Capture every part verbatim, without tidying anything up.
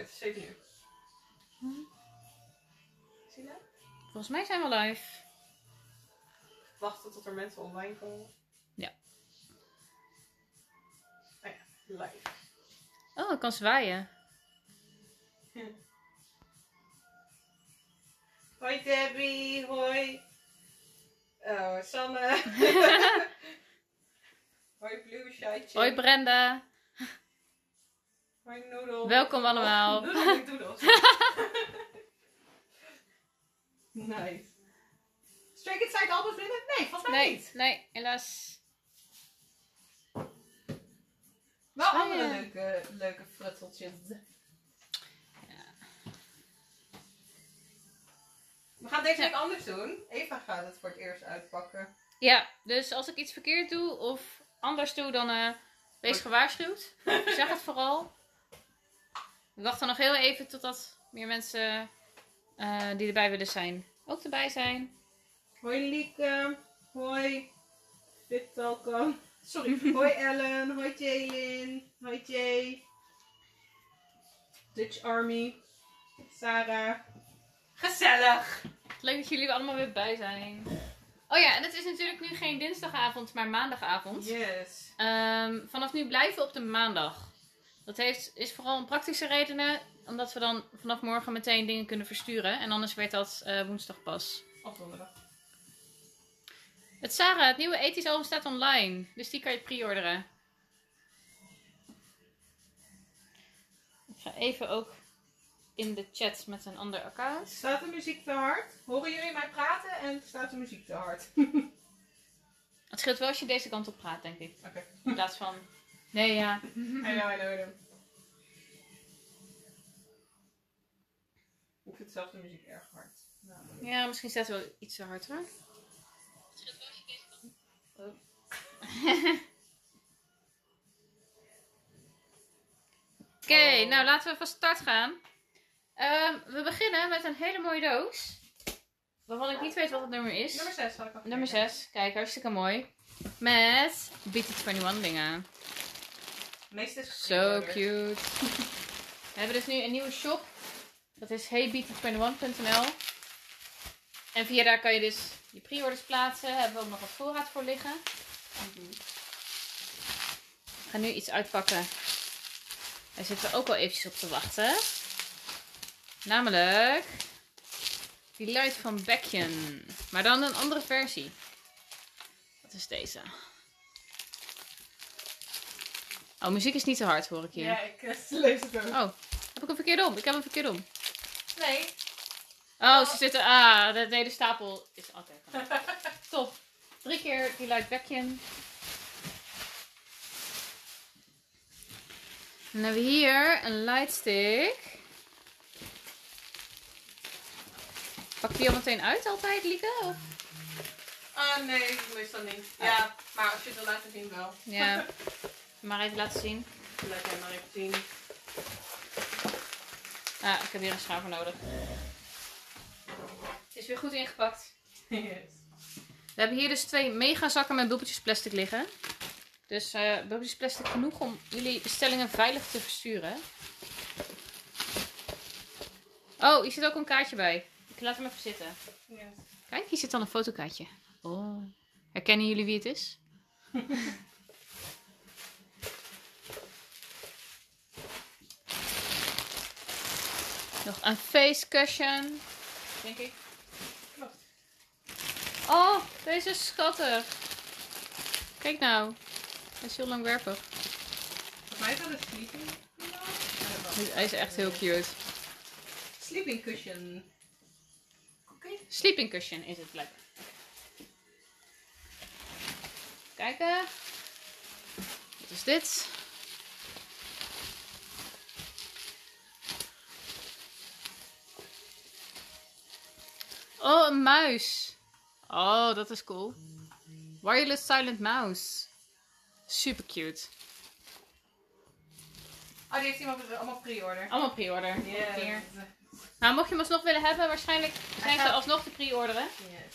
het is zeven uur. Hm. Zie je dat? Volgens mij zijn we live. Wachten tot er mensen online komen. Ja. Oh ja, live. Oh, ik kan zwaaien. Ja. Hoi Debbie, hoi. Oh, Sanne. Hoi Blue, Shaitje. Hoi Brenda. Hoi Noodle. Welkom allemaal. Noodle, ik doe dat. Nice. Stray Kids Side albums binnen? Nee, volgens mij Nee, niet. nee, helaas. Wel Zwaai, andere eh. leuke, leuke frutseltjes. We gaan deze Ja. week anders doen. Eva gaat het voor het eerst uitpakken. Ja, dus als ik iets verkeerd doe of anders doe, dan eh, wees gewaarschuwd. Zeg het vooral. We wachten nog heel even totdat meer mensen eh, die erbij willen zijn ook erbij zijn. Hoi Lieke. Hoi. Dit welkom. Sorry. Hoi Ellen. Hoi Jaylin. Hoi Jay. Dutch Army. Sarah. Gezellig. Leuk dat jullie er allemaal weer bij zijn. Oh ja, en het is natuurlijk nu geen dinsdagavond, maar maandagavond. Yes. Ehm, vanaf nu blijven we op de maandag. Dat heeft, is vooral om praktische redenen, omdat we dan vanaf morgen meteen dingen kunnen versturen. En anders werd dat eh, woensdag pas. Of donderdag. Het Sarah, het nieuwe ethisch album staat online. Dus die kan je pre-orderen. Ik ga even ook in de chat met een ander account. Staat de muziek te hard? Horen jullie mij praten en staat de muziek te hard? Het scheelt wel als je deze kant op praat, denk ik. Oké. In plaats van... Nee, ja. I know, I know, I know. Ik vind zelf de muziek erg hard. Nou, Ja, misschien staat het wel iets te hard hoor. Het scheelt wel als je deze kant op... Oh. Oké, okay, Oh. nou laten we van start gaan. Um, we beginnen met een hele mooie doos. Waarvan ik niet weet wat het nummer is. Nummer zes zal ik al Nummer zes, kijk, hartstikke mooi. Met B T eenentwintig dingen. Meest is Zo cute. We hebben dus nu een nieuwe shop. Dat is hey b t eenentwintig punt n l. En via daar kan je dus je pre-orders plaatsen. Hebben we ook nog wat voorraad voor liggen. Mm-hmm. Ik ga nu iets uitpakken. Daar zitten we ook wel eventjes op te wachten. Namelijk die light van Beckjen. Maar dan een andere versie. Dat is deze. Oh, muziek is niet te hard, hoor ik hier. Ja, ik uh, lees het ook. Oh, heb ik hem verkeerd om? Ik heb hem verkeerd om. Nee. Oh, ze zitten... Ah, de hele stapel is altijd. Top. Drie keer die light Beckjen. Dan hebben we hier een lightstick. Pak je die al meteen uit altijd, Lieke? Of? Ah, nee, meestal niet. Ja, maar als je het wil laten zien wel. Ja, maar even laten zien. Laat jij maar even zien. Ah, ik heb hier een schaar voor nodig. Het is weer goed ingepakt. Yes. We hebben hier dus twee mega zakken met bubbeltjes plastic liggen. Dus uh, bubbeltjes plastic genoeg om jullie bestellingen veilig te versturen. Oh, hier zit ook een kaartje bij. Ik laat hem even zitten. Yes. Kijk, hier zit dan een fotokaartje. Oh. Herkennen jullie wie het is? Nog een face cushion. Denk ik. Klopt. Oh, deze is schattig. Kijk nou. Hij is heel langwerpig. Volgens mij is dat een sleeping. Hij is echt heel cute. Sleeping cushion. Oké. Okay. Sleeping cushion is het blijkbaar. Kijken. Wat is dit? Oh, een muis. Oh, dat is cool. Wireless silent mouse. Super cute. Oh, die heeft iemand allemaal pre-order. Allemaal pre-order. Yes. Hier. Nou, mocht je hem alsnog willen hebben, waarschijnlijk zijn ze alsnog te pre-orderen. Yes.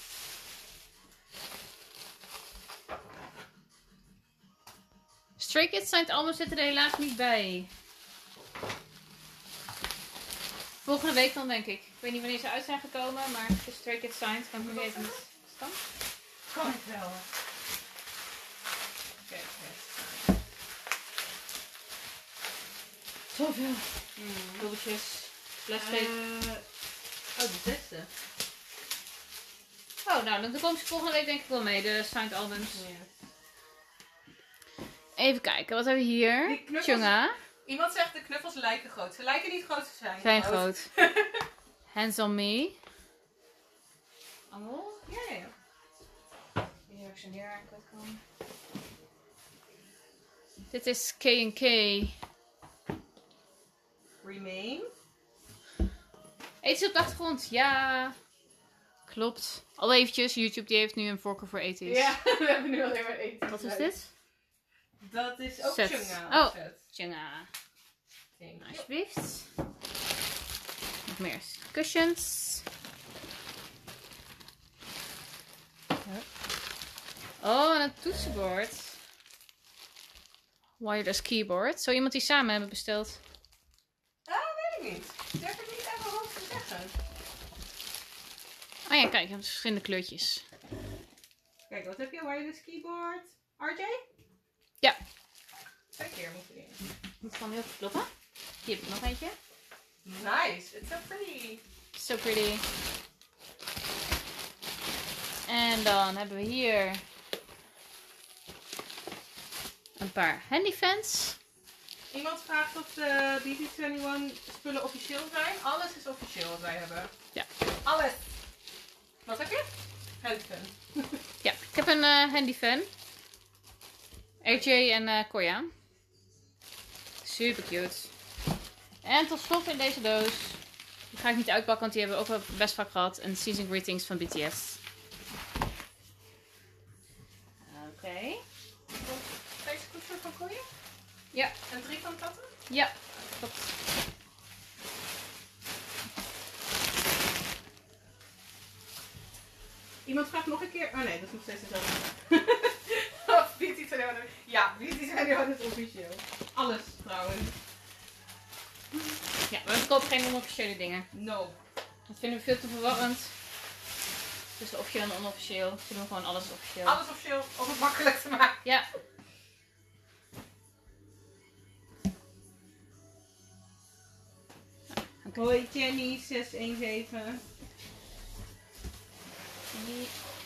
Stray Kids zijn het allemaal zitten er helaas niet bij. Volgende week dan, denk ik. Ik weet niet wanneer ze uit zijn gekomen, maar het is Stray Kids Signed. Kan ik nu niet even met stand? Kan ik wel. Kijk, Zoveel. Mm. Dubbeltjes. Plastic. Uh, oh, de zesde. Oh, nou, dan komen ze volgende week denk ik wel mee, de signed albums. Ja. Even kijken, wat hebben we hier? Die knuffels- Tjunga. Iemand zegt de knuffels lijken groot. Ze lijken niet groot te zijn. Zijn groot. Hands on me. Allemaal? Ja, ja, ja. Hier heb ik ze neer aan kwijt komen. Dit is K en K. Remain. Ethisch op de achtergrond, ja. Klopt. Al eventjes, YouTube die heeft nu een voorkeur voor ethisch. Ja, we hebben nu alleen maar eten. Wat is dit? Dat is ook Set. Tjunga. Oh. Set. Tjunga. Thank you. Alsjeblieft. Nog meer cushions. Oh, en een toetsenbord. Wireless keyboard. Zo iemand die samen hebben besteld. Ah, weet ik niet. Durf ik niet even hoog te zeggen. Oh ja, kijk, je hebt verschillende kleurtjes. Kijk, wat heb je? Wireless keyboard. R J? Ja. Twee keer moeten we in. Moet gewoon heel goed kloppen. Hier heb ik nog eentje. Nice. It's so pretty. So pretty. En dan hebben we hier een paar handyfans. Iemand vraagt of de B T eenentwintig spullen officieel zijn. Alles is officieel wat wij hebben. Ja. Alles. Wat heb je? Handyfan. Ja, ik heb een uh, handyfan. R J en uh, Koya. Super cute. En tot slot in deze doos. Die ga ik niet uitpakken, want die hebben we ook wel best vaak gehad. Een Season Greetings van B T S. Oké. Okay. Deze koetsen van Koeien? Ja. En drie van Tatten? Ja, klopt. Iemand vraagt nog een keer. Oh nee, dat is nog steeds hetzelfde. Of B T eenentwintig. Ja, B T eenentwintig is officieel. Alles trouwens. Ja, we kopen geen onofficiële dingen. No. Dat vinden we veel te verwarrend. Tussen officieel en onofficieel. Ze doen gewoon alles officieel. Alles officieel om het makkelijk te maken. Ja. Okay. Hoi Jenny zes een zeven. Die...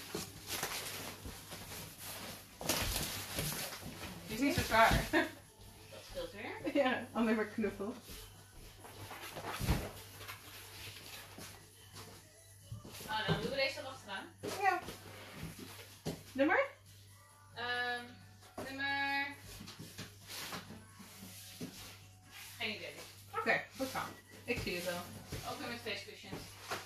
Die is niet zo zwaar. Dat scheelt weer. Ja, alleen maar knuffel. Oh, dan doen we deze erachteraan. Ja. Nummer? Um, nummer... Geen idee. Oké, okay, goed gaan. Ik zie het wel. Ook weer met face cushions.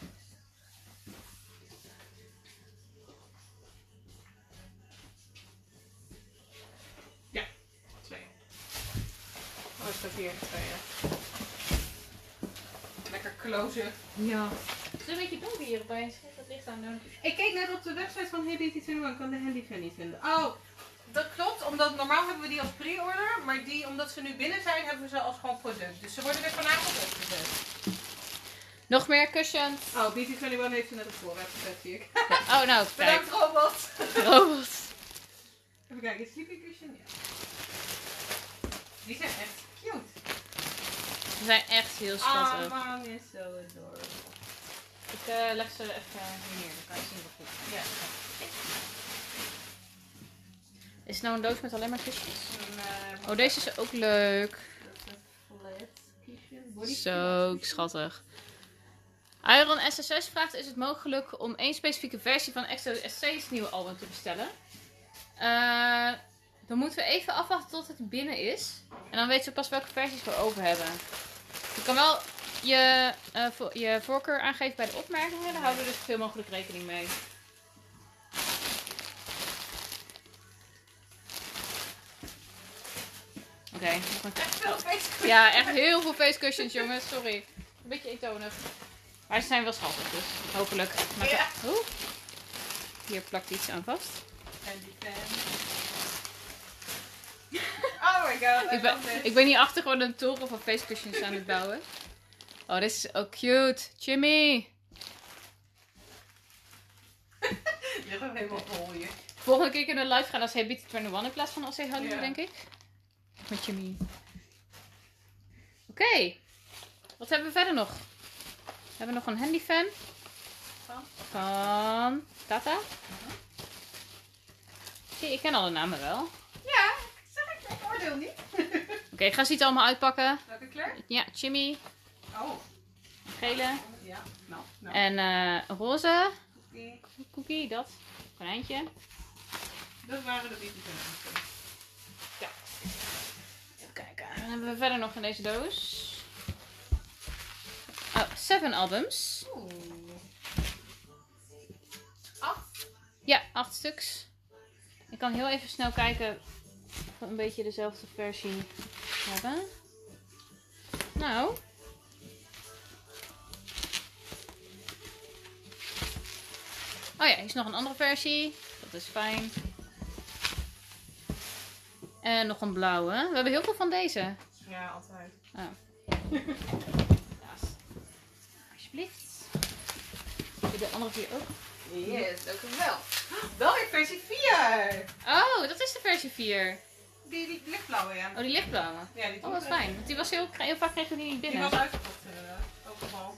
Ja, twee. Oh, het staat hier twee. Ja. Lekker closer. Ja. Het is een beetje donker hier opeens. Dat licht aan doen. Ik keek net op de website van Hey B T eenentwintig, kan de handyfan niet vinden. Oh, dat klopt, omdat normaal hebben we die als pre-order, maar die, omdat ze nu binnen zijn, hebben we ze als gewoon product. Dus ze worden er vanavond opgezet. Nog meer cushions. Oh, B T eenentwintig heeft ze net op voorraad gezet, zie ik. Ja. Oh, nou, kijk. Bedankt, robot. Robot. Even kijken, sleeping cushion? Ja. Die zijn echt cute. Ze zijn echt heel schattig. Ah, man is so adorable. Ik uh, leg ze even hier neer, dan kan je zien wat goed. Ja. Is het nou een doos met alleen maar cushions? En, uh, Oh, deze is ook leuk. dat is een flat cushion. Body Zo cushion. schattig. Iron S S S vraagt, is het mogelijk om één specifieke versie van Exo S C's nieuwe album te bestellen? Uh, dan moeten we even afwachten tot het binnen is. En dan weten we pas welke versies we over hebben. Je kan wel je, uh, vo je voorkeur aangeven bij de opmerkingen. Daar houden we dus zoveel mogelijk rekening mee. Oké. Okay, Echt veel face ja, echt heel veel face cushions, jongens. Sorry. Een beetje eentonig. Maar ze zijn wel schattig, dus hopelijk. Maar ja. Oeh. Hier plakt iets aan vast. En die fan. Oh my god, I Ik ben, love this. ik ben hier achter gewoon een toren van face cushions aan het bouwen. Oh, dit is ook cute. Jimmy. Je ligt ook helemaal vol hier. Volgende keer kunnen we live gaan als Hey Beauty eenentwintig in plaats van als Hey Hollywood, Ja. denk ik. Met Jimmy. Oké. Okay. Wat hebben we verder nog? We hebben nog een handyfan. Van? Van Tata. Uh-huh. Zie, ik ken alle namen wel. Ja, zeg ik, ik oordeel niet. Oké, okay, ik ga ze niet allemaal uitpakken. Welke kleur? Ja, Jimmy. Oh. Gele. Ja, nou. nou. En uh, roze. Cookie. Cookie, dat. Konijntje. Dat waren de beauty van. Ja. Even kijken. Dan hebben we verder nog in deze doos. Oh, Seven albums. Oeh. Acht? Ja, acht stuks. Ik kan heel even snel kijken of we een beetje dezelfde versie hebben. Nou. Oh ja, hier is nog een andere versie. Dat is fijn. En nog een blauwe. We hebben heel veel van deze. Ja, altijd. Oh. Ja. Alsjeblieft. De andere vier ook. Yes, ook wel. Wel weer versie vier. Oh, dat is de versie vier. Die, die lichtblauwe, ja. Oh, die lichtblauwe. Ja, die Oh, wat fijn. Want die was heel, heel vaak kregen we die niet Die binnen. was uitverkocht inderdaad. Overal.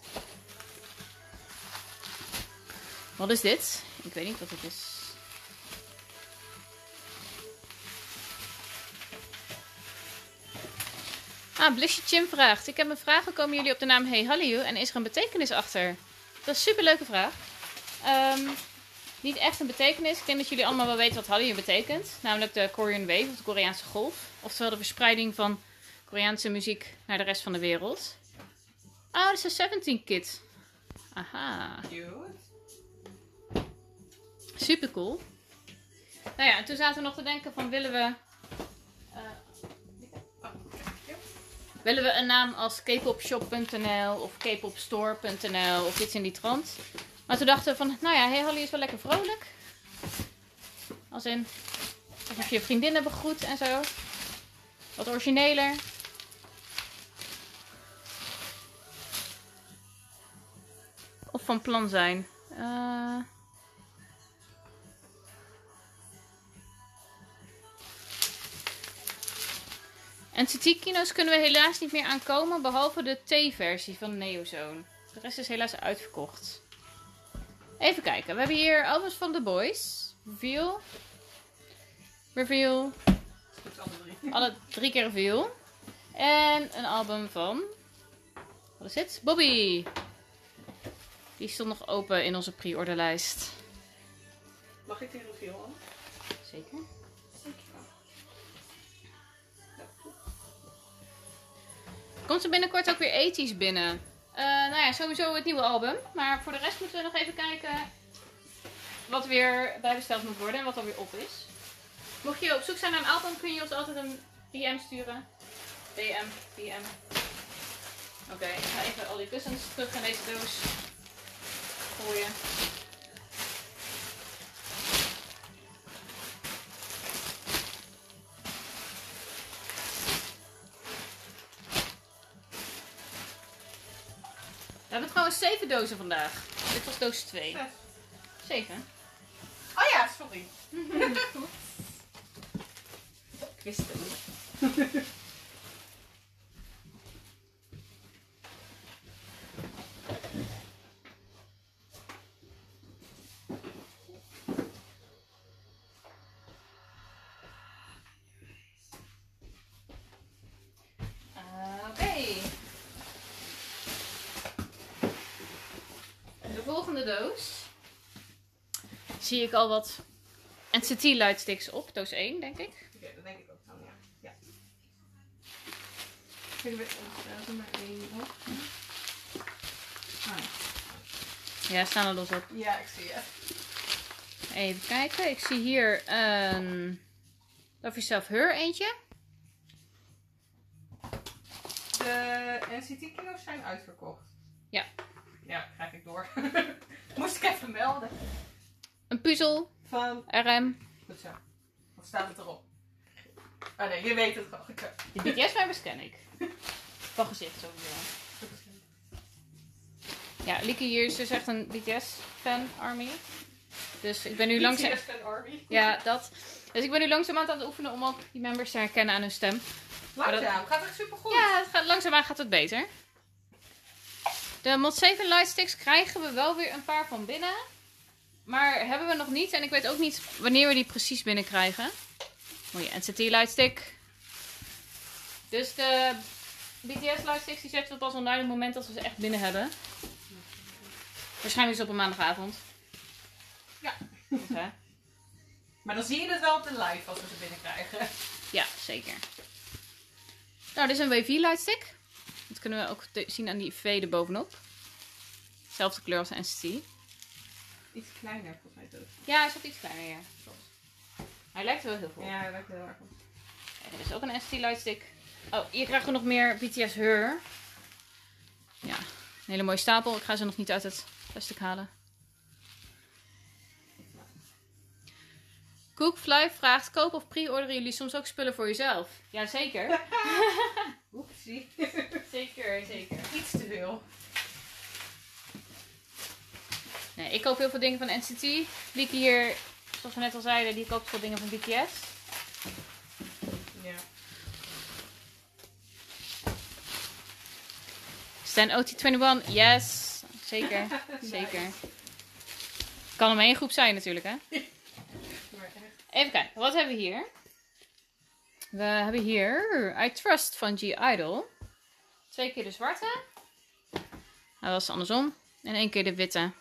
Wat is dit? Ik weet niet wat het is. Ah, Blissy Chim vraagt. Ik heb een vraag. Hoe komen jullie op de naam Hey Hallyu? En is er een betekenis achter? Dat is een superleuke vraag. Um, niet echt een betekenis. Ik denk dat jullie allemaal wel weten wat Hallyu betekent. Namelijk de Korean Wave, of de Koreaanse golf. Oftewel de verspreiding van Koreaanse muziek naar de rest van de wereld. Oh, dat is een zeventien kit. Aha. Cute. Super cool. Nou ja, en toen zaten we nog te denken van willen we... Uh, willen we een naam als K-popshop punt n l of K popstore punt n l of iets in die trant. Maar toen dachten we van, nou ja, Hey Hallyu is wel lekker vrolijk. Als in, alsof je vriendinnen begroet en zo. Wat origineler. Of van plan zijn. Uh... N C T-kino's kunnen we helaas niet meer aankomen, behalve de T-versie van Neozone. De rest is helaas uitverkocht. Even kijken, we hebben hier albums van The Boys. Reveal. Reveal. Alle drie. Alle drie keer Reveal. En een album van... Wat is dit? Bobby. Die stond nog open in onze pre-orderlijst. Mag ik die reveal aan? Zeker. Komt er binnenkort ook weer ethisch binnen. Uh, nou ja, sowieso het nieuwe album. Maar voor de rest moeten we nog even kijken wat weer bijbesteld moet worden en wat er weer op is. Mocht je op zoek zijn naar een album, kun je ons altijd een D M sturen. D M, D M. Oké, okay, ik ga even al die kussens terug in deze doos gooien. We hebben trouwens zeven dozen vandaag. Dit was doos twee. Zes. Zeven. Oh ja, sorry. Ik wist het niet. Volgende doos zie ik al wat N C T lightsticks op. Doos één, denk ik. Oké, okay, dat denk ik ook zo, ja. Ja. Ik weet er maar één op. Ah, ja. Ja, staan er los op. Ja, ik zie het. Even kijken. Ik zie hier een Love Yourself Her eentje. De N C T-kino's zijn uitverkocht. Ja. Ja, krijg ik door. Moest ik even melden. Een puzzel. Van R M. Goed zo. Wat staat het erop? Oh nee, je weet het gewoon. De B T S-members ken ik. Van gezicht sowieso. Ja, Lieke hier is dus echt een B T S-fan army. Dus ik ben nu langzaam... B T S-fan army. Ja, dat. Dus ik ben nu langzaamaan aan het oefenen om ook die members te herkennen aan hun stem. Langzaam, gaat echt super goed. Ja, het gaat, langzaamaan gaat het beter. De Mod zeven lightsticks krijgen we wel weer een paar van binnen. Maar hebben we nog niet. En ik weet ook niet wanneer we die precies binnenkrijgen. Mooie N C T lightstick. Dus de B T S lightsticks die zetten we pas online op het moment dat we ze echt binnen hebben. Waarschijnlijk is het op een maandagavond. Ja. Dus, hè? Maar dan zie je het wel op de live als we ze binnenkrijgen. Ja, zeker. Nou, dit is een W V lightstick. Dat kunnen we ook zien aan die V erbovenop. Zelfde kleur als de N C T. Iets kleiner volgens mij toch? Ja, hij is ook iets kleiner, ja. Klopt. Hij lijkt er wel heel veel op. Ja, hij lijkt er heel erg op. Ja, dit is ook een N C T lightstick. Oh, hier krijgen we nog meer B T S Her. Ja, een hele mooie stapel. Ik ga ze nog niet uit het plastic halen. Cookfly vraagt, kopen of pre-orderen jullie soms ook spullen voor jezelf? Jazeker. Oepsie. Zeker, zeker. Iets te veel. Nee, ik koop heel veel dingen van N C T. Lieke hier, zoals we net al zeiden, die koopt veel dingen van B T S. Ja. Stan O T eenentwintig, yes. Zeker, zeker. Kan er maar één groep zijn natuurlijk, hè? Even kijken, wat hebben we hier? We hebben hier I Trust van G-Idol. Twee keer de zwarte. Dat was andersom. En één keer de witte.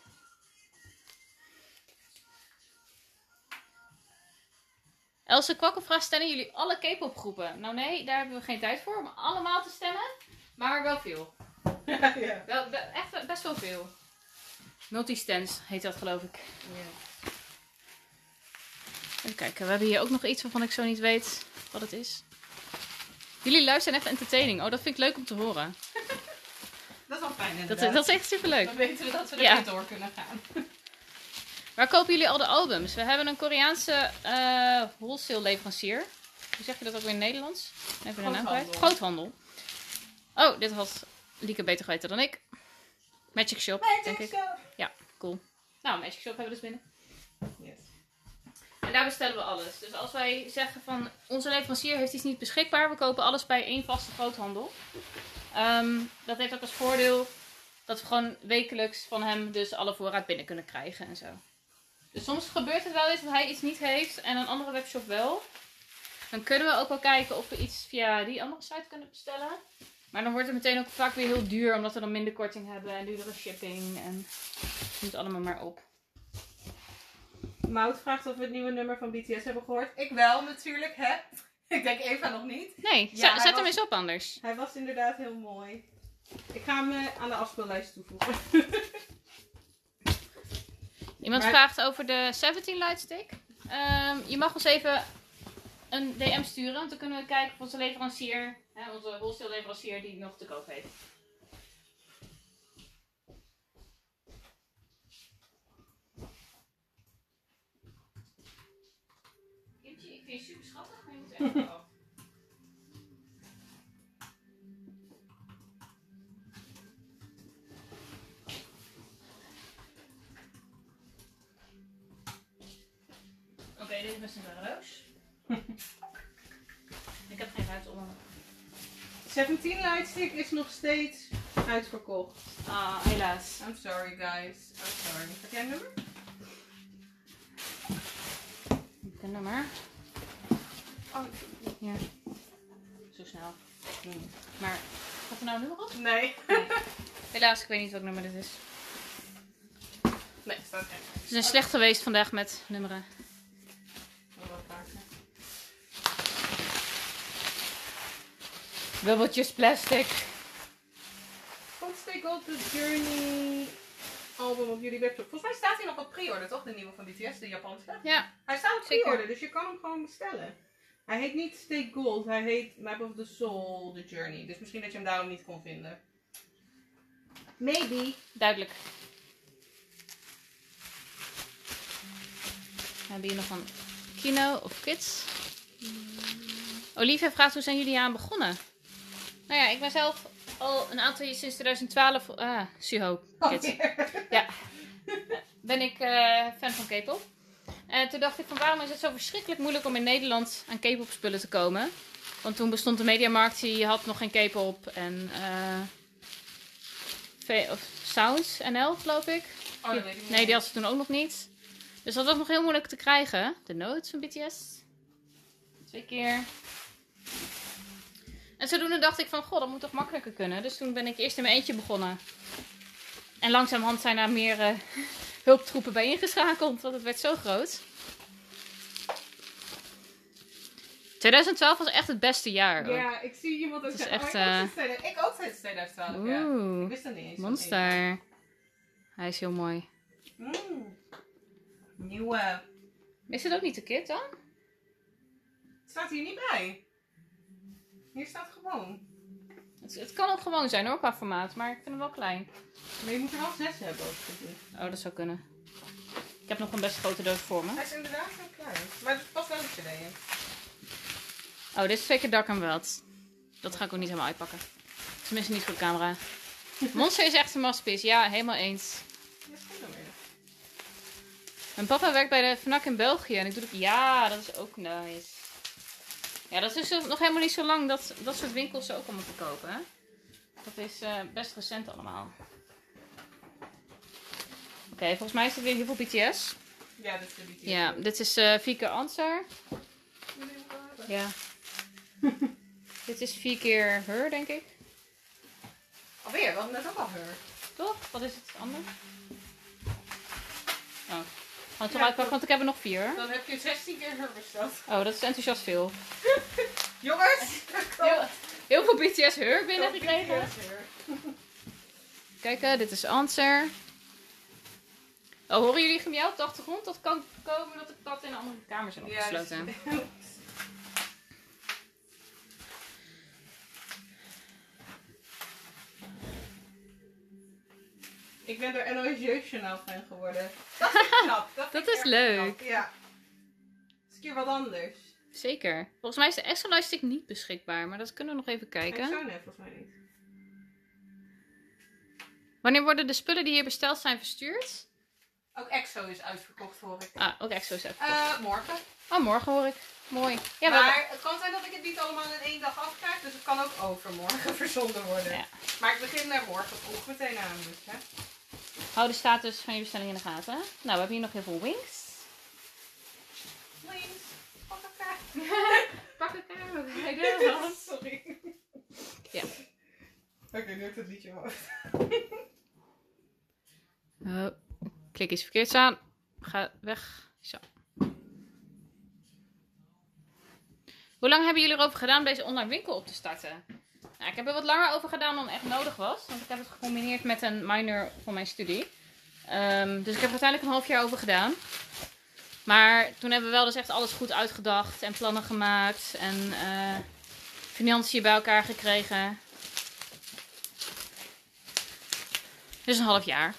Else Kwakker vraagt, stellen jullie alle K-pop groepen? Nou nee, daar hebben we geen tijd voor om allemaal te stemmen. Maar wel veel. Ja, ja. Wel, wel, echt best wel veel. Multistance heet dat, geloof ik. Ja. Even kijken, we hebben hier ook nog iets waarvan ik zo niet weet wat het is. Jullie luisteren echt entertaining. Oh, dat vind ik leuk om te horen. Dat is wel fijn Dat, inderdaad. dat is echt superleuk. Dan weten we dat we er Ja. weer door kunnen gaan. Waar kopen jullie al de albums? We hebben een Koreaanse uh, wholesale leverancier. Hoe zeg je dat ook weer in het Nederlands? Even de naam kwijt. Groothandel. Oh, dit had Lieke beter geweten dan ik. Magic Shop, Magic denk ik. Shop. Ja, cool. Nou, Magic Shop hebben we dus binnen. Yes. En daar bestellen we alles. Dus als wij zeggen van onze leverancier heeft iets niet beschikbaar, we kopen alles bij één vaste groothandel. Um, dat heeft ook als voordeel dat we gewoon wekelijks van hem dus alle voorraad binnen kunnen krijgen en zo. Dus soms gebeurt het wel eens dat hij iets niet heeft en een andere webshop wel. Dan kunnen we ook wel kijken of we iets via die andere site kunnen bestellen. Maar dan wordt het meteen ook vaak weer heel duur, omdat we dan minder korting hebben en duurdere shipping. En het moet allemaal maar op. Mout vraagt of we het nieuwe nummer van B T S hebben gehoord. Ik wel natuurlijk, hè. Ik denk Eva nog niet. Nee, Ja, zet, zet hem was, eens op anders. Hij was inderdaad heel mooi. Ik ga hem uh, aan de afspeellijst toevoegen. Iemand maar... vraagt over de zeventien lightstick. Um, je mag ons even een D M sturen, want dan kunnen we kijken of onze leverancier, hè, onze wholesale leverancier, die nog te koop heeft. Kimchi, ik vind je super schattig, maar je moet echt wel af. Oké, okay, dit is best een roos. Ik heb geen ruimte om. zeventien lightstick is nog steeds uitverkocht. Ah, helaas. I'm sorry guys. I'm sorry. Heb jij een nummer? Een nummer. Oh, ja. Zo snel. Hmm. Maar, gaat er nou een nummer op? nee. nee. Helaas, ik weet niet welk nummer dit is. Nee, staat echt. We zijn slecht geweest vandaag met nummeren. Bubbeltjes plastic. Komt Stay Gold The Journey album op jullie webshop? Volgens mij staat hier nog op pre-order, toch? De nieuwe van B T S, de Japanse. Ja. Hij staat op pre-order, dus je kan hem gewoon bestellen. Hij heet niet Stay Gold, hij heet Map of the Soul, The Journey. Dus misschien dat je hem daarom niet kon vinden. Maybe. Duidelijk. We hebben hier nog een Kino of Kids. Olivia vraagt, hoe zijn jullie aan begonnen? Nou ja, ik ben zelf al een aantal jaar sinds twintig twaalf... Ah, Suho. Kids. Ja. Ben ik uh, fan van K-pop. En toen dacht ik van waarom is het zo verschrikkelijk moeilijk om in Nederland aan K-pop spullen te komen. Want toen bestond de Mediamarkt, die had nog geen K-pop. En uh, v of Sounds N L geloof ik. Oh, dat weet ik niet. Nee, die had ze toen ook nog niet. Dus dat was nog heel moeilijk te krijgen. De Notes van B T S. Twee keer. En zodoende dacht ik van, goh, dat moet toch makkelijker kunnen. Dus toen ben ik eerst in mijn eentje begonnen. En langzamerhand zijn daar meer uh, hulptroepen bij ingeschakeld. Want het werd zo groot. twintig twaalf was echt het beste jaar. Ook. Ja, ik zie iemand ook Het is zeggen, echt, oh, ik, uh... ook sinds ik ook sinds twintig twaalf, Oeh, ja. Ik wist dat niet eens. Monster. Hij is heel mooi. Mm. Nieuwe. Is het ook niet te kit dan? Het staat hier niet bij. Hier staat gewoon. Het, het kan ook gewoon zijn hoor, qua formaat. Maar ik vind hem wel klein. Maar je moet er wel zes hebben. Of Oh, dat zou kunnen. Ik heb nog een best grote doos voor me. Hij is inderdaad heel klein. Maar het past wel een cd in. Oh, dit is twee keer Dark and Wild. Dat ga ik ook niet helemaal uitpakken. Tenminste niet voor de camera. Monster is echt een masterpiece. Ja, helemaal eens. Ja, is goed dan weer. Mijn papa werkt bij de Fnac in België. En ik doe het... Ja, dat is ook nice. Ja, dat is dus nog helemaal niet zo lang dat dat soort winkels ze ook allemaal verkopen. Hè? Dat is uh, best recent allemaal. Oké, okay, volgens mij is het weer heel veel B T S. Ja, dit is de B T S. Ja, dit is uh, vier keer Answer. Ja. Dit is vier keer Her, denk ik. Alweer, we hadden net ook al Her. Toch? Wat is het anders? Oh. Gaan we toch uitpakken, want ik heb er nog vier. Dan heb je zestien keer Her besteld. Oh, dat is enthousiast veel. Jongens! Heel, heel veel B T S Her binnengekregen. Kijk, uh, dit is Answer. Oh, horen jullie gemiauw op de achtergrond? Dat kan komen dat de katten in een andere kamer zijn opgesloten. Ja, dus... Ik ben door N O S Jeugdjournaal fan geworden. Dat is knap. Dat, dat is leuk. Knap. Ja. Dat is een keer wat anders. Zeker. Volgens mij is de extra luisterstick niet beschikbaar, maar dat kunnen we nog even kijken. Ik zou net, volgens mij niet. Wanneer worden de spullen die hier besteld zijn verstuurd? Ook EXO is uitverkocht, hoor ik. Ah, ook EXO is uitverkocht. Uh, morgen. Oh, morgen hoor ik. Mooi. Ja, maar we... het kan zijn dat ik het niet allemaal in één dag afkrijg, dus het kan ook overmorgen verzonden worden. Ja. Maar ik begin er morgen vroeg meteen aan, dus hè. Hou de status van je bestelling in de gaten. Nou, we hebben hier nog heel veel wings. Wings. Pak elkaar. Pak elkaar. Sorry. Ja. Oké, okay, nu heb ik het liedje wel. Oh, klik iets verkeerds aan. Ga weg. Zo. Hoe lang hebben jullie erover gedaan om deze online winkel op te starten? Nou, ik heb er wat langer over gedaan dan echt nodig was. Want ik heb het gecombineerd met een minor voor mijn studie. Um, dus ik heb er uiteindelijk een half jaar over gedaan. Maar toen hebben we wel dus echt alles goed uitgedacht. En plannen gemaakt. En uh, financiën bij elkaar gekregen. Dus een half jaar.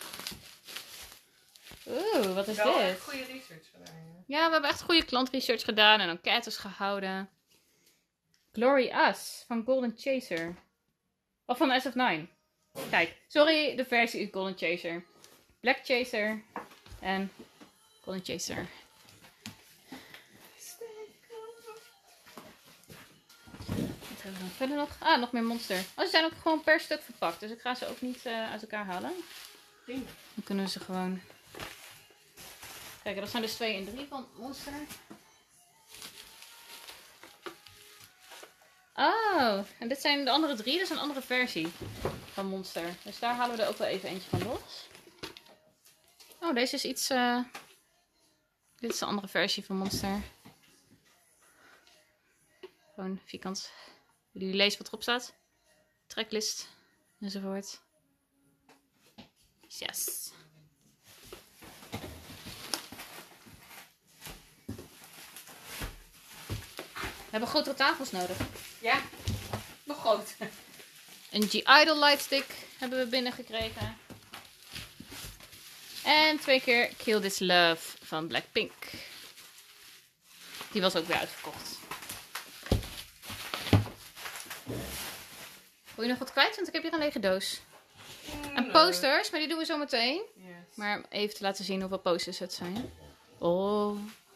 Oeh, wat is wel dit? Wel echt goede research gedaan. Ja. Ja, we hebben echt goede klantresearch gedaan. En enquêtes gehouden. Glory Us van Golden Chaser. Of van S F nine. Kijk, sorry, de versie is Golden Chaser. Black Chaser en Golden Chaser. Wat hebben we dan verder nog? Ah, nog meer Monster. Oh, ze zijn ook gewoon per stuk verpakt. Dus ik ga ze ook niet uh, uit elkaar halen. Prima. Dan kunnen we ze gewoon... Kijk, dat zijn dus twee en drie van Monster. Oh, en dit zijn de andere drie. Dat is een andere versie van Monster. Dus daar halen we er ook wel even eentje van los. Oh, deze is iets... Uh... Dit is de andere versie van Monster. Gewoon vierkant. Willen jullie lezen wat erop staat? Tracklist. Enzovoort. Yes. We hebben grotere tafels nodig. Ja, nog groot. Een G-Idol lightstick hebben we binnengekregen. En twee keer Kill This Love van Blackpink. Die was ook weer uitverkocht. Wil je nog wat kwijt? Want ik heb hier een lege doos. Mm, En posters, maar die doen we zo meteen. Yes. Maar even te laten zien hoeveel posters het zijn. Oh.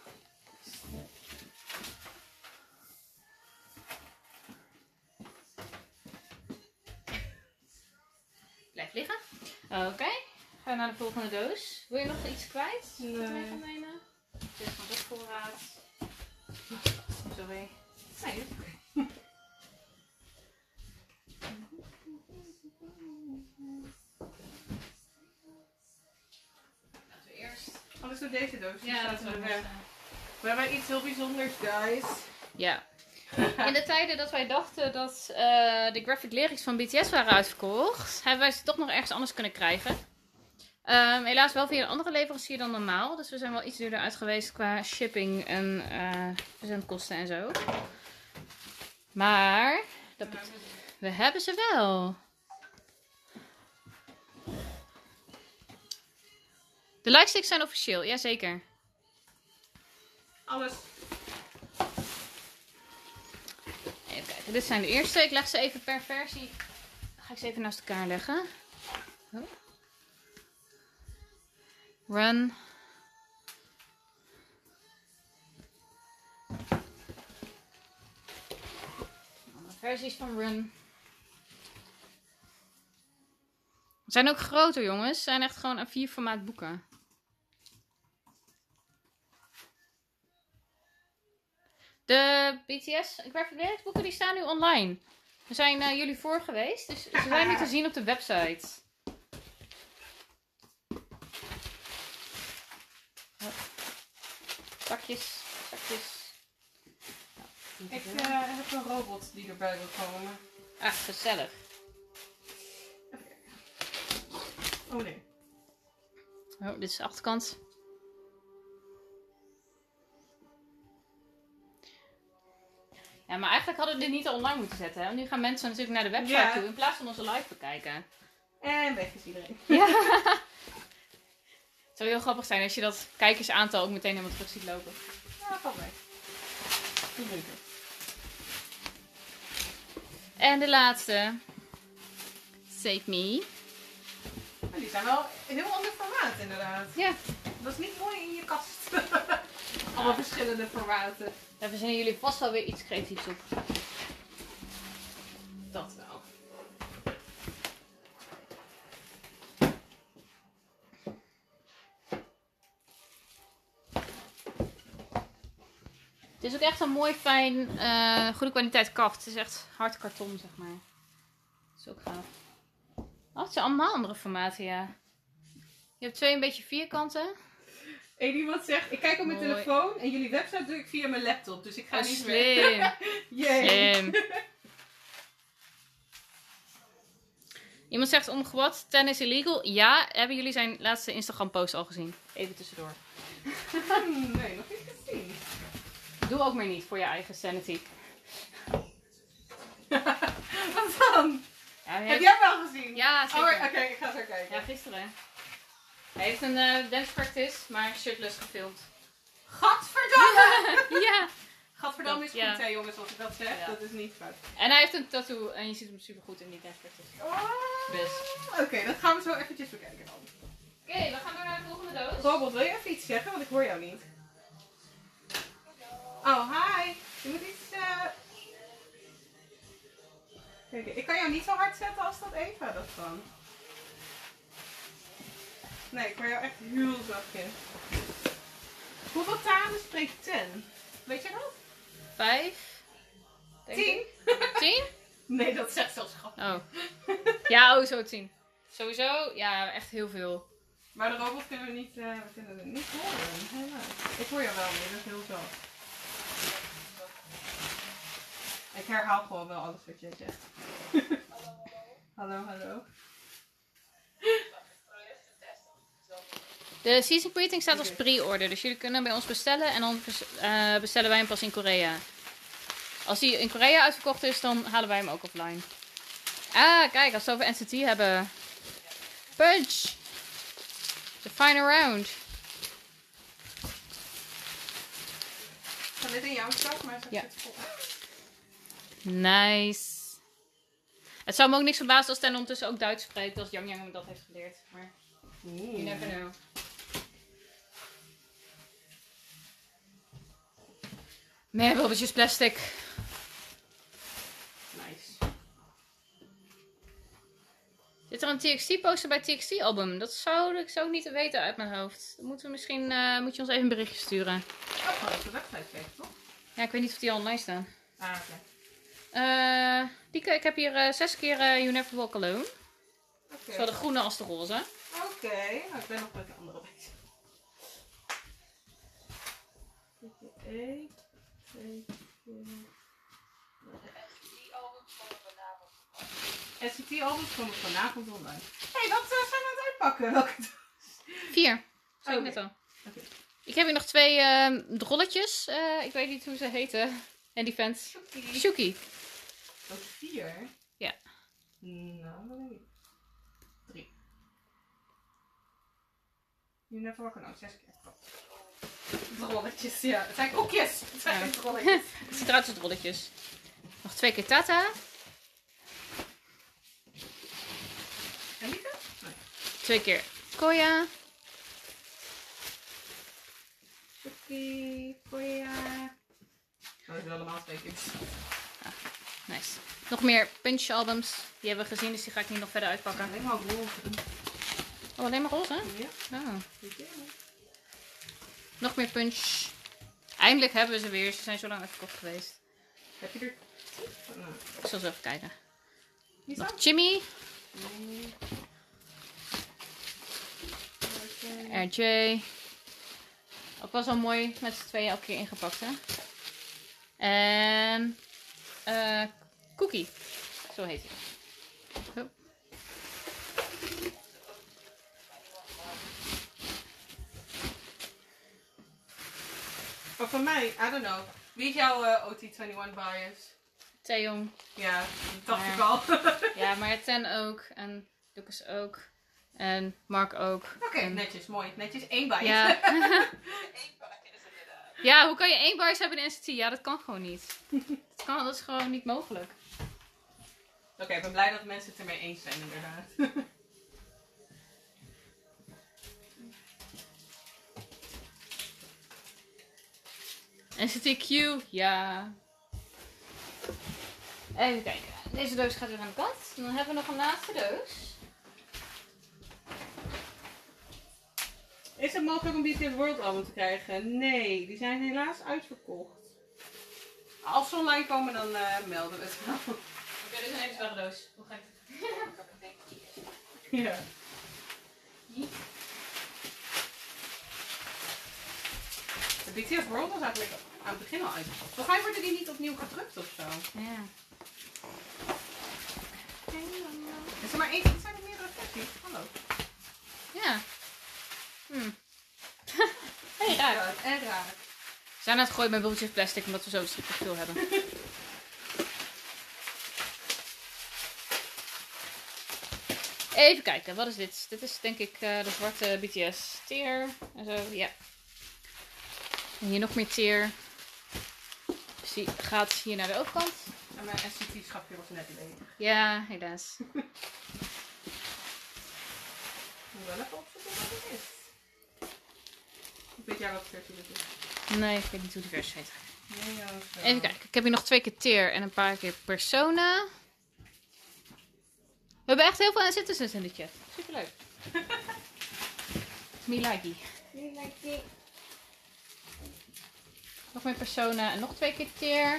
Blijf liggen. Oké. Okay. Gaan we naar de volgende doos. Wil je nog iets kwijt? Nee. Wat mee gaan nemen? Dit is van dit voorraad. Sorry. Nee. Laten we eerst. Anders door deze doos. Ja, dat laten we is weg. We hebben iets heel bijzonders, guys. Ja. In de tijden dat wij dachten dat uh, de graphic lyrics van B T S waren uitverkocht, hebben wij ze toch nog ergens anders kunnen krijgen. Um, helaas wel via een andere leverancier dan normaal. Dus we zijn wel iets duurder uit geweest qua shipping en uh, verzendkosten en zo. Maar dat bet- we hebben ze wel. De lightsticks zijn officieel, jazeker. Alles. Even kijken, dit zijn de eerste. Ik leg ze even per versie. Ga ik ze even naast elkaar leggen. Oh. Run. Andere versies van Run. Ze zijn ook groter, jongens. Ze zijn echt gewoon A vier formaat boeken. De B T S graphic lyrics boeken die staan nu online. We zijn uh, jullie voor geweest, dus ze zijn nu te zien op de website. Zakjes, zakjes. Nou, Ik uh, heb een robot die erbij wil komen. Ah, gezellig. Oh nee. Oh, dit is de achterkant. Ja, maar eigenlijk hadden we dit niet online moeten zetten. Hè? Want nu gaan mensen natuurlijk naar de website Ja. toe in plaats van onze live bekijken. En weg is iedereen. Ja. Het zou heel grappig zijn als je dat kijkersaantal ook meteen helemaal terug ziet lopen. Ja, valt mee. Doe leuk. En de laatste. Save me. Maar die zijn wel een heel ander formaat inderdaad. Ja. Dat is niet mooi in je kast. Allemaal verschillende formaten. Daar verzinnen jullie vast wel weer iets creatiefs op. Dat wel. Het is ook echt een mooi, fijn, uh, goede kwaliteit kaft. Het is echt hard karton, zeg maar. Dat is ook gaaf. Oh, het zijn allemaal andere formaten, ja. Je hebt twee een beetje vierkanten. Eén iemand zegt, ik kijk op mijn Mooi. telefoon en jullie website doe ik via mijn laptop. Dus ik ga Oh, niet slim. weg. Yay. Slim. Iemand zegt omgewat, ten is illegal. Ja, hebben jullie zijn laatste Instagram post al gezien? Even tussendoor. Nee, nog niet gezien. Doe ook maar niet voor je eigen sanity. Wat dan? Ja, hij Heb heeft... jij hem wel gezien? Ja, Oh, zeker. oké, ik ga zo kijken. Ja, gisteren. Hij heeft een uh, dance practice, maar shirtless gefilmd. Gadverdamme! Ja. Gadverdamme is goed, Ja. hè jongens, als ik dat zeg. Ja. Dat is niet fout. En hij heeft een tattoo en je ziet hem super goed in die dance practice. Oh. Dus. Oké, dat gaan we zo eventjes bekijken dan. Oké, okay, we gaan door naar de volgende doos. Robot, wil je even iets zeggen? Want ik hoor jou niet. Oh, hi. Je moet iets... Uh... Kijk, ik kan jou niet zo hard zetten als dat Eva dat kan. Nee, ik hoor jou echt heel zachtjes. Hoeveel talen spreekt ten? Weet je dat? Vijf. Denk Tien? ik. Tien? Nee, dat zegt zelfs grap. Oh. Ja, oh, zo tien. Sowieso, ja, echt heel veel. Maar de robot kunnen we niet, uh, we kunnen het niet horen. Helaas. Ik hoor jou wel, maar dat is heel zacht. Ik herhaal gewoon wel alles wat jij zegt. Hallo, hallo. De season greeting staat als pre-order, dus jullie kunnen bij ons bestellen en dan uh, bestellen wij hem pas in Korea. Als hij in Korea uitverkocht is, dan halen wij hem ook offline. Ah, kijk, als we het over N C T hebben. Punch! The final round. Gaat dit in jouw zak, maar ze Ja. zit vol. Nice. Het zou me ook niks verbazen als Ten ondertussen ook Duits spreekt. Als Yang Yang hem dat heeft geleerd. Maar Oeh. you never know. Meer bubbeltjes plastic. Nice. Zit er een T X T-poster bij het T X T-album? Dat zou ik zo niet weten uit mijn hoofd. Dan moeten we misschien, uh, moet je ons even een berichtje sturen. Oh, gewoon op de website kijken, toch? Ja, ik weet niet of die online staan. Ah, oké. Okay. Uh, die, ik heb hier uh, zes keer uh, You Never Walk Alone. Okay. Zowel de groene als de roze. Oké, okay. Nou, ik ben nog met de andere bezig. één, twee, vier. S C T-albums komen vanavond online. Hé, hey, dat uh, zijn we aan het uitpakken. Welke Vier. Zei oh, ik net al. Okay. Ik heb hier nog twee uh, drolletjes. Uh, ik weet niet hoe ze heten. En die fans. Shuki. Shuki. Dat is vier? Ja. Nou, dat weet ik niet. Drie. You never walk alone. Zes keer. Drolletjes, ja. Het zijn koekjes. Het zijn geen drolletjes. Het ziet eruit als drolletjes. Nog twee keer Tata. En Lieke? Nee. Twee keer Koya. Shuki, Koya. Dat is allemaal twee keer. Ah, nice. Nog meer Punch albums. Die hebben we gezien, dus die ga ik niet nog verder uitpakken. Alleen maar roze. Oh, alleen maar roze? Ja. Oh. Nog meer Punch. Eindelijk hebben we ze weer. Ze zijn zo lang uitverkocht geweest. Heb je er? Oh, no. Ik zal zo even kijken. Niet Nog zo? Jimmy. Nee. R J. Ook was wel mooi met z'n tweeën elke keer ingepakt, hè? En uh, Cookie. Zo heet hij. Oh. Maar voor mij, I don't know. Wie is jouw uh, O T eenentwintig bias? Taeyong. Ja, dat dacht Ja. ik al. Ja, maar Ten ook. En Lucas ook. En Mark ook. Oké, okay, en... netjes, mooi. Netjes één bias. Ja. Ja, hoe kan je één bias hebben in N C T? Ja, dat kan gewoon niet. Dat, kan, dat is gewoon niet mogelijk. Oké, okay, ik ben blij dat mensen het ermee eens zijn, inderdaad. N C T Q, ja. Even kijken. Deze doos gaat weer aan de kant. Dan hebben we nog een laatste doos. Is het mogelijk om B T S World album te krijgen? Nee, die zijn helaas uitverkocht. Als ze online komen, dan uh, melden we het wel. Oké, okay, dit is een hele zware doos. Hoe ga ik het? Ja. De B T S World was eigenlijk aan het begin al uitverkocht. Volgens mij worden die niet opnieuw gedrukt of zo. Ja. Is er maar één? Het zijn er meerdere versies. Hallo. Ja. Hm. Hey, raar. Ja, en raar. We zijn aan het gooien met bubbeltjes plastic omdat we zo verschrikkelijk veel hebben. Even kijken, wat is dit? Dit is denk ik uh, de zwarte B T S teer en zo, ja. En hier nog meer teer. Dus die gaat hier naar de overkant. En mijn S C T-schapje was net leeg. Ja, helaas. Ik moet wel even opzoeken wat het is. Weet jij wat versie dit is? Nee, ik weet niet hoe die versie heet. Nee, ja, zo. Even kijken, ik heb hier nog twee keer teer en een paar keer Persona. We hebben echt heel veel citizens in de chat. Superleuk. Me likey. Me likey. Nog meer Persona en nog twee keer teer.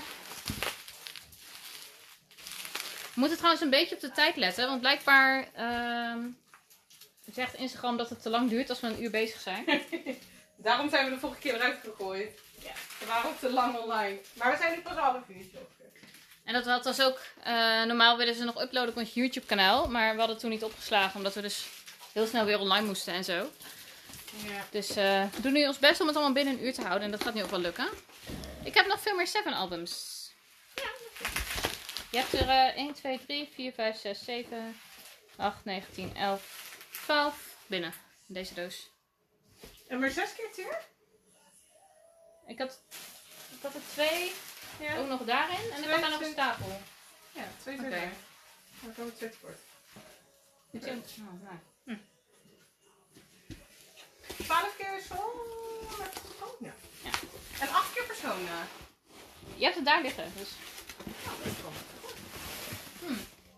We moeten trouwens een beetje op de tijd letten, want blijkbaar uh, zegt Instagram dat het te lang duurt als we een uur bezig zijn. Daarom zijn we de vorige keer eruit gegooid. Ja. We waren ook te lang online. Maar we zijn nu pas een half uurtje op. En dat had dus ook, uh, normaal willen ze nog uploaden op ons YouTube kanaal, maar we hadden het toen niet opgeslagen omdat we dus heel snel weer online moesten en zo. Ja. Dus uh, we doen nu ons best om het allemaal binnen een uur te houden en dat gaat nu ook wel lukken. Ik heb nog veel meer Seven albums. Ja, je hebt er uh, één, twee, drie, vier, vijf, zes, zeven, acht, negen, tien, elf, twaalf binnen in deze doos. En maar zes keer teer? Ik had, ik had er twee, Ja. ook nog daarin en Twee, ik had daar nog een twee. stapel. Ja, twee, twee, Oké. okay. Dan kan het zetten kort. Heb je hem? Oh, nou. Hm. twaalf keer zo. Oh, ja. Ja. En acht keer personen. Je hebt het daar liggen, dus. Nou, dat is wel goed. Hm.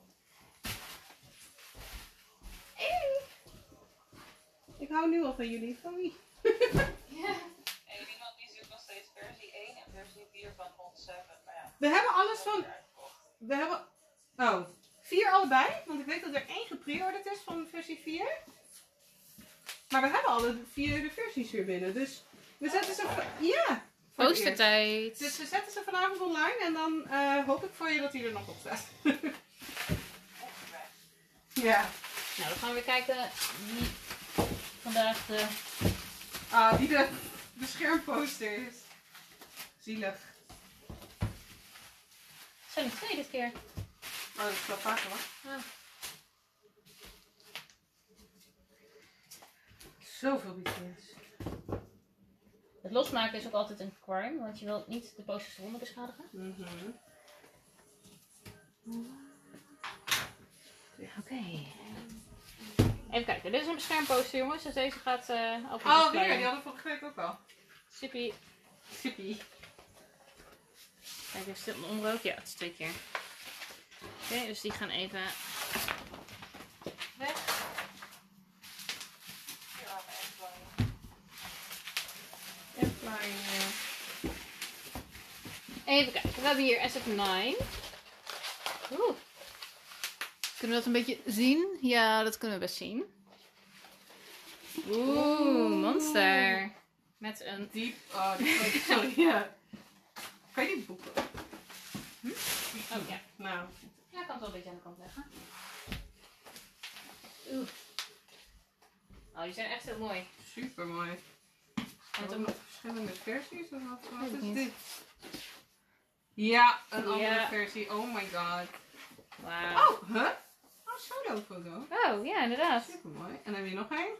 Hey. Ik hou nu al van jullie. Van wie? Ja. En iemand die zoekt nog steeds versie één en versie vier van Hot zeven. Maar ja, We hebben alles van... We hebben... Oh, vier allebei. Want ik weet dat er één gepreorderd is van versie vier. Maar we hebben alle vier de versies hier binnen. Dus we zetten ze... Ja. Postertijd. Dus we zetten ze vanavond online. En dan uh, hoop ik voor je dat hij er nog op staat. Ja. Nou, dan gaan we weer kijken wie vandaag de... Ah, wie de, de schermposter is. Zielig. Zijn er twee dit keer? Oh, dat is wel vaker hoor. Ah. Zoveel B T S. Het losmaken is ook altijd een crime, want je wilt niet de posters eronder beschadigen. Mm-hmm. Oké. Okay. Even kijken, dit is een beschermposter jongens, dus deze gaat uh, over Oh, weer, die hadden we vorige week ook al. Sippie. Sippie. Kijk, is dit onder ook? Ja, het is twee keer. Oké, okay, dus die gaan even weg. ja, maar En flying. Even kijken, we hebben hier Asset negen. Oeh. Kunnen we dat een beetje zien? Ja, dat kunnen we best zien. Oeh, monster. Met een... Diep. Oh, die sorry. Ja. Kan je die boeken? Hm? Oh ja. Nou. Ja, ik kan het wel een beetje aan de kant leggen. Oeh. Oh, die zijn echt heel mooi. Super mooi. En En toen... ook verschillende versies? Of wat, wat Weet ik is niet. dit? Ja, een andere Ja. versie. Oh my god. Wauw. Oh, huh? Oh, solo foto. Oh, ja, inderdaad. Super mooi. En dan heb je nog één.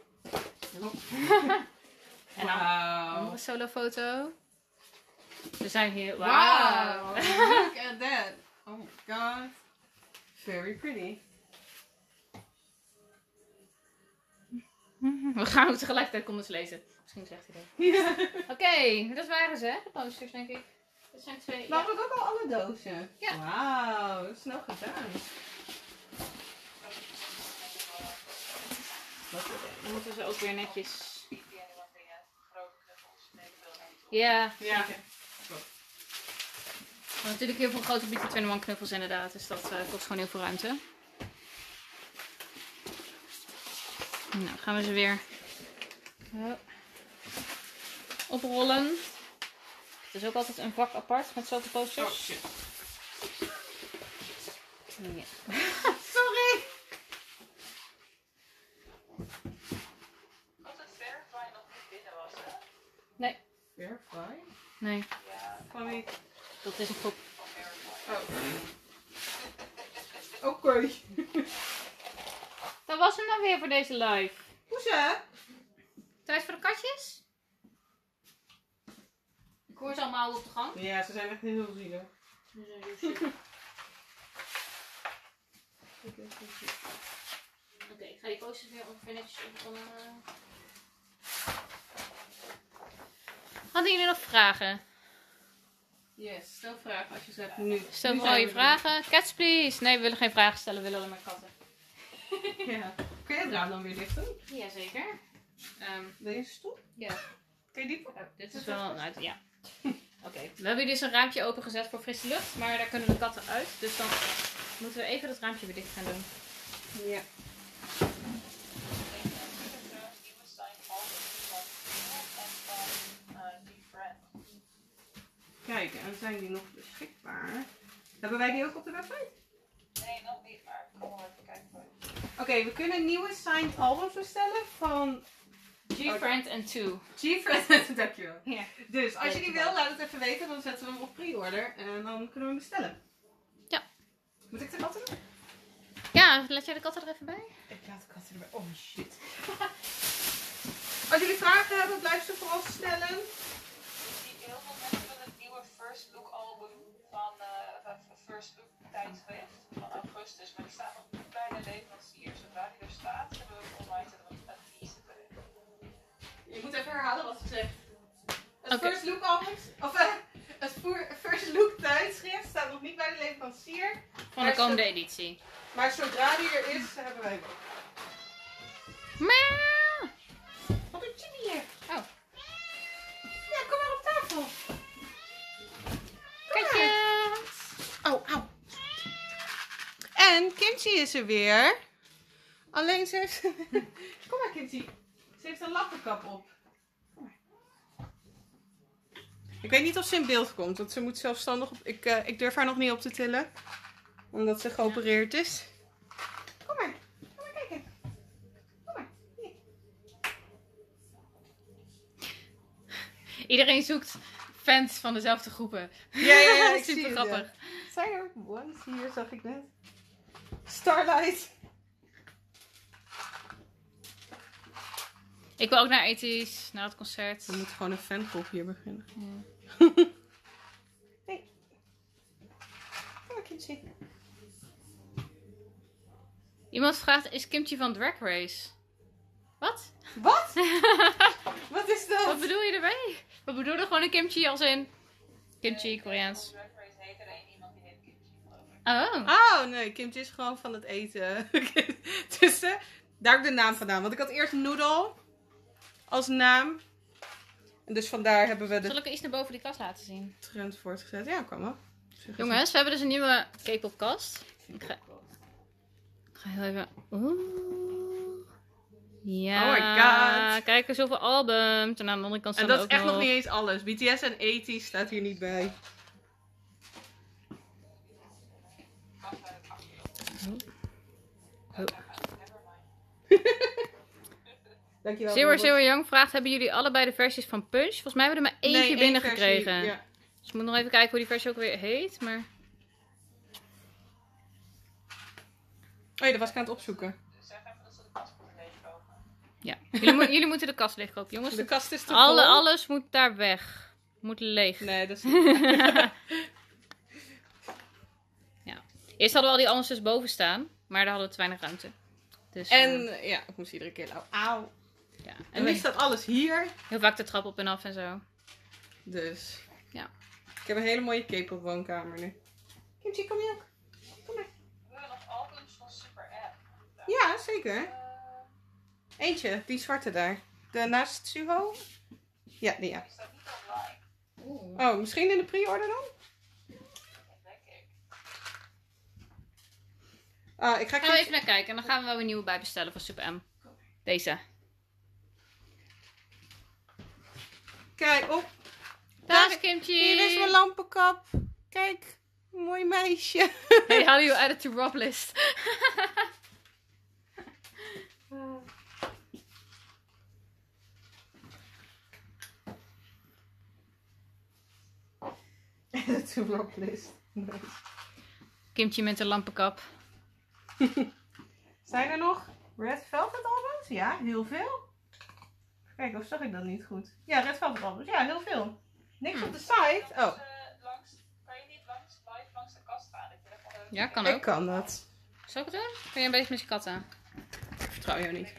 En dan een Wauw. andere solo foto. We zijn hier... Wow. Wauw. Look at that. Oh my god. Very pretty. We gaan ook tegelijkertijd comments lezen. Misschien een slecht idee. Ja. Oké, okay, dat waren ze, hè? De posters, denk ik. Dat zijn twee. Maar Ja. we ook al alle dozen. Ja. Wauw, dat is snel gedaan. Dan moeten ze ook weer netjes. die en iemand die grote knuffels neemt veel ruimte op. Ja. Ja. Maar natuurlijk heel veel grote B T eenentwintig knuffels inderdaad. Dus dat uh, kost gewoon heel veel ruimte. Nou, gaan we ze weer uh, oprollen. Het is ook altijd een vak apart met zoveel Oh posters. shit. Ja. Sorry. Als het Verify nog niet binnen was, hè? Nee. Verify? Nee, Ja, Van wie? dat is een groep. van Verify. Oh. Oké. Dat was hem dan weer voor deze live. Hoezo? Tijd voor de katjes? Ik hoor ze allemaal op de gang. Ja, ze zijn echt heel zielig. Oké, okay, ik ga die posters weer ongeveer netjes opvallen. Hadden jullie nog vragen? Yes, stel vragen als je ze hebt nu. Stel Nu vooral zijn je we er. vragen. Cats please! Nee, we willen geen vragen stellen, we willen alleen maar katten. Ja. Kun je het raam dan weer dichten? Jazeker. Um, Deze stoel? ja. Kun je die? Oh, dit is wel een uit. Ja. Oké. Okay. We hebben hier dus een raampje opengezet voor frisse lucht, maar daar kunnen de katten uit. Dus dan moeten we even dat raampje weer dicht gaan doen. Ja. Kijk, en zijn die nog beschikbaar? Hebben wij die ook op de website? Nee, nog niet, maar ik kom wel even kijken. Oké, okay, we kunnen nieuwe signed albums bestellen van G-Friend en Two. G-Friend. Dankjewel. Ja. Dus als je die wil, laat het even weten. Dan zetten we hem op pre-order. En dan kunnen we hem bestellen. Ja. Moet ik de katten doen? Ja, laat jij de katten er even bij? Ik laat de katten erbij. Oh shit. Als jullie vragen hebben, blijf ze vooral stellen. Die heel veel mensen willen het nieuwe First Look album van uh, First Look tijdschrift van augustus, maar die staat Oké. First Look albums, of uh, het voor- First Look tijdschrift staat nog niet bij de leverancier. Van de komende editie. Maar zodra die er is, hebben wij hem ook. Meow. Wat doet Jimmy hier? Oh, Ja, kom maar op tafel. katjes. Oh, au. En Kimchi is er weer. Alleen ze heeft... Kom maar Kimchi. Ze heeft een lappenkap op. Kom maar. Ik weet niet of ze in beeld komt, want ze moet zelfstandig op... Ik, uh, ik durf haar nog niet op te tillen. Omdat ze geopereerd is. Kom maar. Kom maar kijken. Kom maar. Hier. Iedereen zoekt fans van dezelfde groepen. Ja, ja, ja. Ik Super zie het, grappig. ja. Zijn er ones hier, zag ik net. Starlight. Ik wil ook naar ethisch, naar het concert. We moeten gewoon een fangroep hier beginnen. Ja. Hey. Kom maar, Kimchi. Iemand vraagt, is Kimchi van Drag Race? Wat? Wat? Wat is dat? Wat bedoel je erbij? We bedoelen gewoon een kimchi als in kimchi, Eh, Koreaans. Drag Race heet er een iemand die heet Kimchi, geloof ik. Oh. Oh nee, Kimchi is gewoon van het eten. dus uh, daar heb ik de naam vandaan. Want ik had eerst Noodle als naam. En dus vandaar hebben we de Zal ik er iets naar boven die kast laten zien? trend voortgezet. Ja, kan wel. Zeg Jongens, we hebben dus een nieuwe K-pop kast. Ik ga, ik ga heel even... Oeh. Ja. Oh my god. Kijk, er zoveel albums. En aan de andere kant En staan dat er is ook echt nog nog... niet eens alles. B T S en eighties staat hier niet bij. Oh. Dankjewel. Zero Robert. Zero Young vraagt, hebben jullie allebei de versies van Punch? Volgens mij hebben we er maar eentje Nee, één binnengekregen. versie, ja. Dus ik moet nog even kijken hoe die versie ook weer heet. Maar... Oh ja, dat was ik aan het opzoeken. Zeg even dat ze de kast moeten leegkopen. Ja, jullie, mo- jullie moeten de kast leegkopen. Jongens, De kast is te alle, vol. alles moet daar weg. Moet leeg. Nee, dat is niet. Ja. Eerst hadden we al die albums dus boven staan. Maar daar hadden we te weinig ruimte. Dus, En eh, ja, ik moest iedere keer lauw. Auw. ja. En En nu we- staat alles hier. heel vaak de trap op en af en zo. Dus. Ja. Ik heb een hele mooie K-pop woonkamer nu. Kimchi, kom je ook? Kom maar. We hebben nog albums van Super App. Ja, zeker. Eh, Eentje, die zwarte daar. De naast Suho? Ja, die ja. die staat niet online. Oeh. Oh, misschien in de pre-order dan? Dat denk ik. Ah, ik ga Gaan we Kimchi- even naar kijken. En dan gaan we wel een nieuwe bij bestellen van Super M. Deze. Kijk, op. Dag Kimchi! Hier is mijn lampenkap. Kijk, mooi meisje. Hey, how do you add it to Rob list? To blocklist. Nice. Kimchi met een lampenkap. Zijn er nog Red Velvet albums? Ja, heel veel. Kijk, of zag ik dat niet goed? Ja, Red Velvet albums. Ja, heel veel. Niks op de site. Oh, Langs, eh, langs, kan je niet langs, live langs de kast gaan? Dat je dat gewoon Ja, kan ik ook. kan dat. Zal ik het doen? Kun je een beetje met je katten? Ik vertrouw jou niet.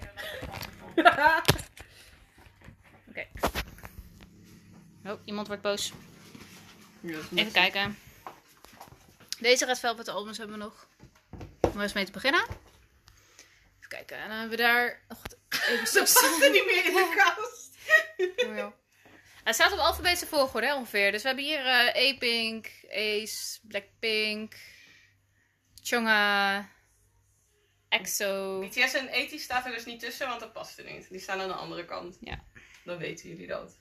Oké. Oh, iemand wordt boos. Ja, dat is Even kijken. Deze Red Velvet albums hebben we nog. Om eens mee te beginnen. Even kijken. En dan hebben we daar nog even Ze past er niet meer in de kast. Het staat op alfabetische volgorde hè, ongeveer. Dus we hebben hier eh A-Pink, Ace, Blackpink, Chonga, EXO. B T S en eighties staat er dus niet tussen, want dat past er niet. Die staan aan de andere kant. Ja. Dan weten jullie dat.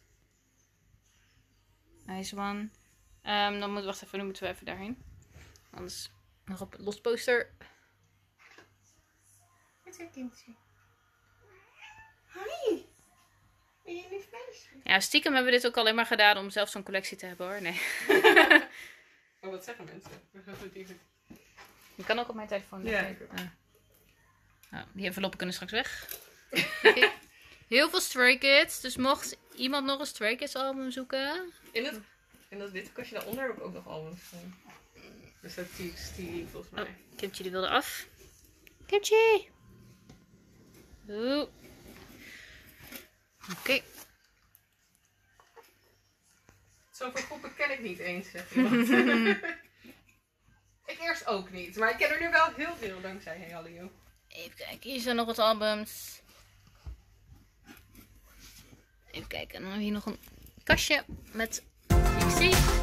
Nice one. Ehm, dan moet, wacht even, nu moeten we even daarheen. Anders nog op het los poster. Wat is er, kindje? Hoi. Ben je lief meisje? Ja, stiekem hebben we dit ook alleen maar gedaan om zelf zo'n collectie te hebben hoor. Nee. Oh, wat zeggen mensen? We gaan goed even. Je kan ook op mijn telefoon. Ja. leggen. Ah. Nou, die enveloppen kunnen straks weg. Oké. Heel veel Stray Kids. Dus mocht iemand nog een Stray Kids album zoeken. In, het, in dat witte kastje daaronder heb ik ook nog albums van. Dus dat T X T volgens mij. Oh, Kimchi die wilde af. Kimchi! Oeh. Oké. ik niet eens, zeg iemand. Ik eerst ook niet, maar ik ken er nu wel heel veel dankzij Hey Hallyu. Even kijken, hier zijn nog wat albums. Even kijken, dan hebben we hier nog een kastje met D C.